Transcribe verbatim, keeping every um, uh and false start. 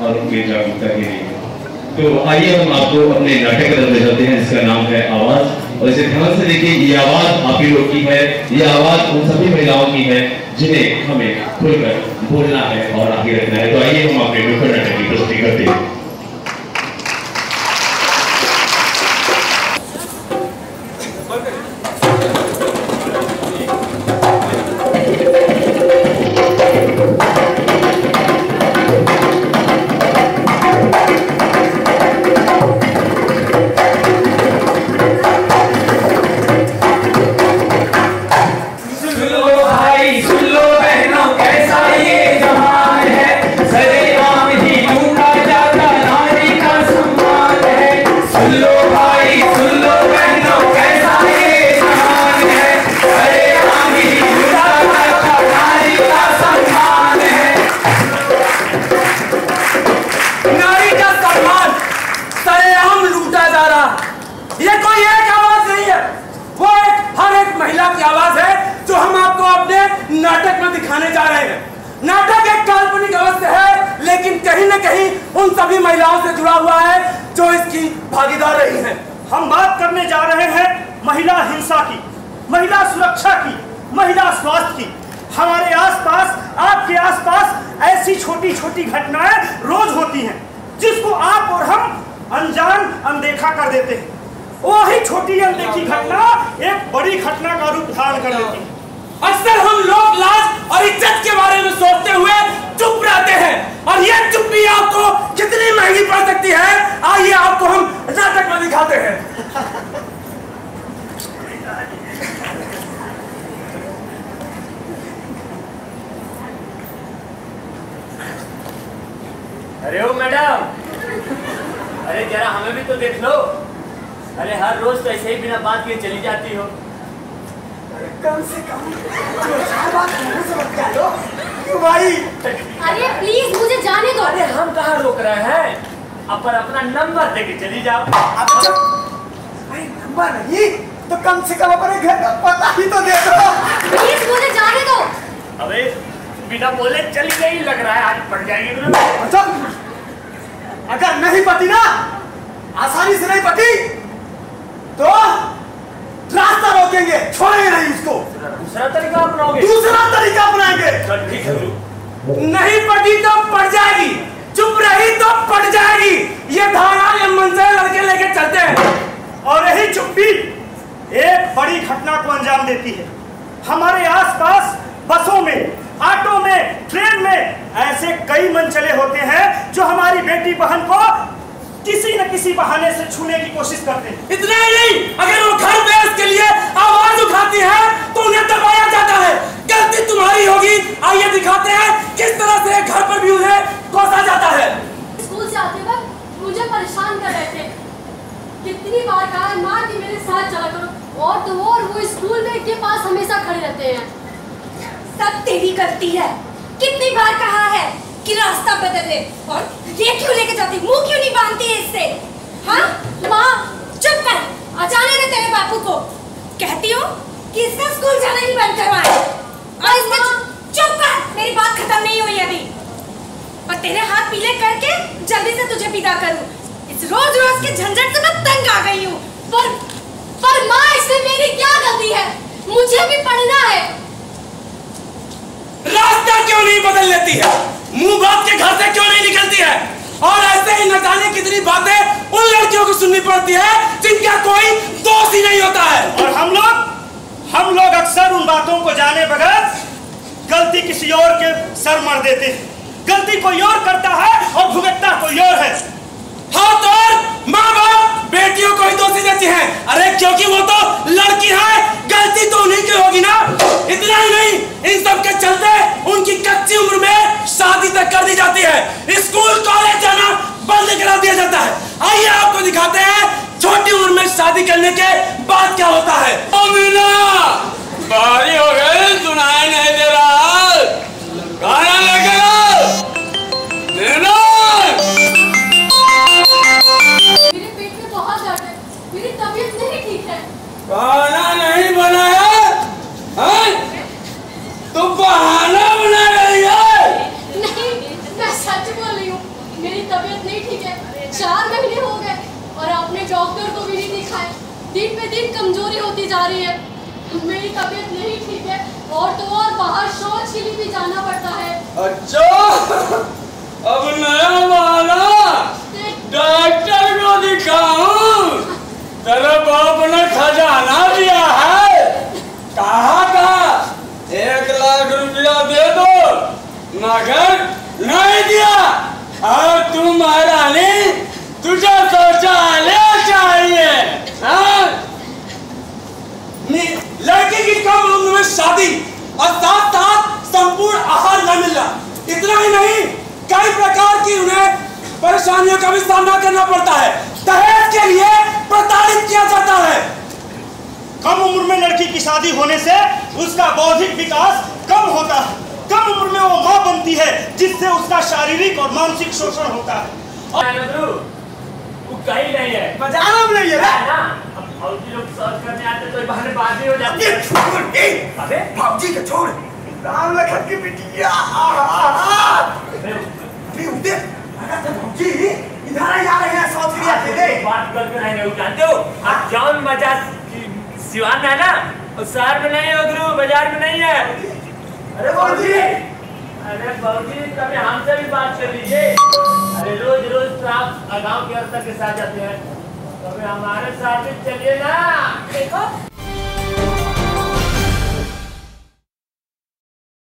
और उनकी जागरूकता के लिए। तो आइए हम आपको अपने नाटक की तरफ ले जाते हैं जिसका नाम है आवाज। और इसे ध्यान से देखिए, ये आवाज आप ही लोग की है, ये आवाज उन सभी महिलाओं की है जिन्हें हमें खुलकर बोलना है और आगे रखना है। तो आइए हम अपने नुक्कड़ नाटक की प्रस्तुति करते हैं। नाटक में दिखाने जा रहे हैं। नाटक एक काल्पनिक अवस्था है, लेकिन कहीं न कहीं उन सभी महिलाओं से जुड़ा हुआ है जो इसकी भागीदार रही हैं। हम बात करने जा रहे हैं महिला हिंसा की, महिला सुरक्षा की, महिला स्वास्थ्य की। हमारे आसपास, आपके आसपास ऐसी छोटी छोटी घटनाएं रोज होती हैं जिसको आप और हम अनजान अनदेखा कर देते हैं। वही छोटी अनदेखी घटना एक बड़ी घटना का रूप धारण कर देती है। अक्सर हम लोग लाज और इज्जत के बारे में सोचते हुए चुप रहते हैं, और ये चुप्पी आपको कितनी महंगी पड़ सकती है, आइए आपको हम नाटक में दिखाते हैं। अरे ओ मैडम, अरे जरा हमें भी तो देख लो। अरे हर रोज तो ऐसे ही बिना बात किए चली जाती हो। कम से कम दो चार बात से मत क्या लो क्यों भाई? अरे प्लीज मुझे जाने दो। अरे हम कहाँ रोक रहे हैं, अपन अपना नंबर देके चली जाओ। अच्छा, अरे नंबर नहीं तो कम से कम अपने घर का पता ही तो दे दो। प्लीज मुझे जाने दो। अबे बिना बोले चली गई, लग रहा है आज पड़ जाएगी तुम्हें। अच्छा, अगर नहीं पती ना, आसानी से नहीं पती तो रास्ता रोकेंगे, छोड़ेंगे नहीं उसको। दूसरा तरीका अपनाओगे? दूसरा तरीका अपनाएंगे। चल ठीक है। नहीं पटी तो पड़ जाएगी, चुप रही तो पड़ जाएगी। ये धारा ये मंजर लड़के लेके चलते हैं, और यही चुप्पी एक बड़ी घटना को अंजाम देती है। हमारे आसपास बसों में, ऑटो में, ट्रेन में ऐसे कई मनचले होते हैं जो हमारी बेटी बहन को किसी न किसी बहाने से छूने की कोशिश करते हैं। इतना ही नहीं, अगर वो घर में इसके लिए आवाज उठाती है तो उन्हें दबाया जाता है। गलती तुम्हारी होगी, आइए दिखाते हैं किस तरह से घर पर भी उन्हें कोसा जाता है। स्कूल से आते वक्त मुझे परेशान कर रहे थे। कितनी बार कहा है माँ कि मेरे साथ चला करो, और तो और वो स्कूल में के पास हमेशा खड़े रहते हैं। सब तेरी गलती है। कितनी बार कहा है कि रास्ता बदल ले, और ये क्यों लेके जाती, मुंह क्यों नहीं बांधती है इससे? हाँ माँ चुप कर, आ जाने दे तेरे बापू को। कहती हूँ कि इसका स्कूल जाना ही बंद करवाए, और इसका चुप कर, मेरी बात खत्म नहीं हुई अभी। और तेरे हाथ पीले करके जल्दी से तुझे विदा करूँ। इस रोज रोज के झंझट से मैं तंग आ गई हूँ। पर पर माँ, इसमें मेरी क्या गलती है? मुझे भी पढ़ना है। रास्ता क्यों नहीं बदल लेती है? मुंह बात के घर से क्यों नहीं निकलती है? और ऐसे ही न जाने कितनी बातें उन लड़कियों को सुननी पड़ती है जिनका कोई दोष ही नहीं होता है। और हम लोग हम लोग अक्सर उन बातों को जाने बगैर गलती किसी और के सर मार देते हैं। गलती कोई और करता है और भुगतना कोई और है। हाँ, तो माँ बाप बेटियों को ही दोषी देती हैं। अरे क्योंकि वो तो लड़की है, गलती तो उन्हीं की होगी ना। इतना ही नहीं, इन सब के चलते उनकी कच्ची उम्र में शादी तक कर दी जाती है। स्कूल कॉलेज जाना बंद करा दिया जाता है। आइए आपको दिखाते हैं छोटी उम्र में शादी करने के बाद क्या होता है। ओ मीना, भारी हो गई, सुनाई नहीं दे रहा, गाना लेकर आओ। मीना, मेरे पेट में बहुत दर्द है, मेरी तबीयत नहीं ठीक है। गाना नहीं बनाया है? तो बहाना बना रही है। नहीं, मैं सच बोल रही हूँ, मेरी अच्छा, अब नया वाला डॉक्टर को दिखाऊं? तेरे बाप ने खजाना दिया है, कहा था एक लाख रुपया दे दो, मगर नहीं दिया। और तू महारानी, तुझे शौचालय चाहिए, हाँ? लड़की की कम उम्र में शादी और साथ साथ संपूर्ण आहार न मिलना, इतना ही नहीं कई प्रकार की उन्हें परेशानियों का भी सामना करना पड़ता है। दहेज के लिए प्रताड़ित किया जाता है। कम उम्र में लड़की की शादी होने से उसका बौद्धिक विकास कम होता है। कम उम्र में वो मां बनती है, जिससे उसका शारीरिक और मानसिक शोषण होता है। वो कहीं नहीं है, बजाना भी नहीं है ना। अब फौजी लोग सर्च करने आते तो बहाने बाजी हो जाती है। अबे फौजी के छोड़, राम लखन की बिटिया। अरे उधर फौजी इधर आ रहे हैं, साउथ कोरिया से। बात करके नहीं हो जानते हो, आप जॉन मजाज सिवान है ना, और शहर में नहीं है, गुरु बाजार में नहीं है। अरे फौजी, अरे फौजी कभी हमसे भी बात कर लीजिए। अरे रोज रोज तो आप गाँव के स्तर के साथ जाते हैं, कभी हमारे साथ भी चलिए ना। देखो